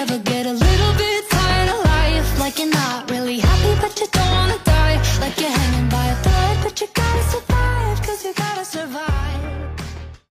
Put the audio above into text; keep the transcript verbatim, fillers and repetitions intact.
ever get a little bit tired of life? Like you're not really happy but you don't wanna die. Like you're hanging by a thread but you gotta survive, cause you gotta survive.